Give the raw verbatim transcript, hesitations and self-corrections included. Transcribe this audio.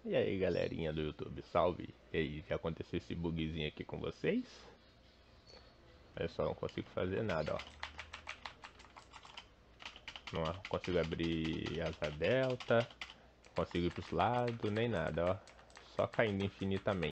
E aí galerinha do YouTube, salve! E aí, já aconteceu esse bugzinho aqui com vocês? Eu só não consigo fazer nada, ó. Não consigo abrir asa delta, não consigo ir pros lados, nem nada, ó. Só caindo infinitamente.